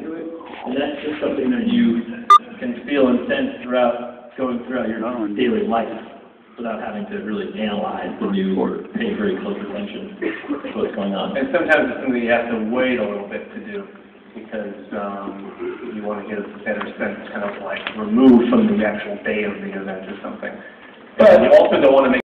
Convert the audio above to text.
into it, and that's just something that you can feel and sense going throughout your daily life without having to really analyze the news or pay very close attention to what's going on. And sometimes it's something you have to wait a little bit to do because you want to get a better sense, kind of like removed from the actual day of the event or something. But you also don't want to make